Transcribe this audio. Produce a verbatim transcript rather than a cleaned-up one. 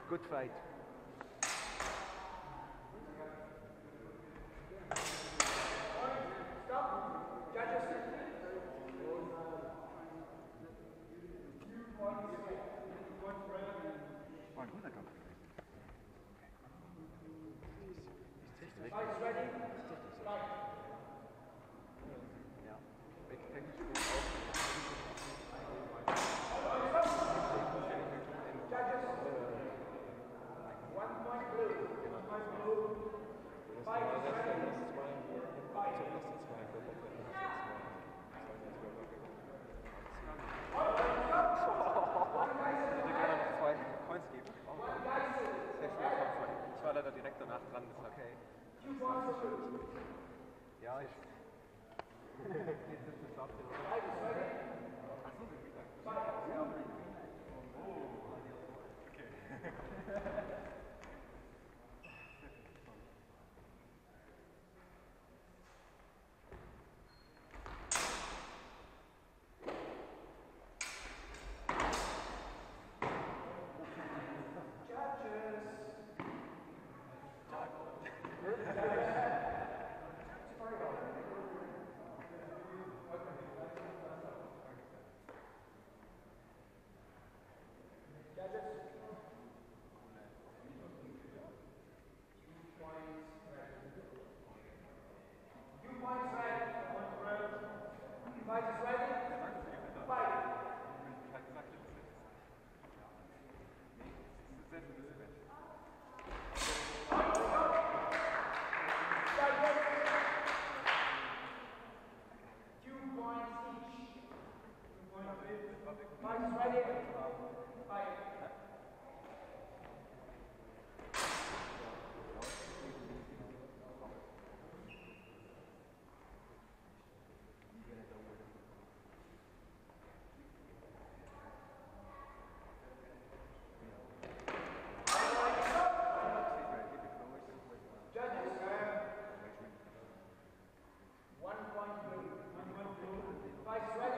Good fight. Stop. Judges. War ein guter Kampf. Fight ready. Fight. Ja, technisch gut auch. Judges. One point blue. One point blue. Fight ready. Fight. Coins geben. Sehr schön. Ich war leider direkt danach dran, deshalb. Okay. Ja, ich. Jetzt ist es ab. Fight ready.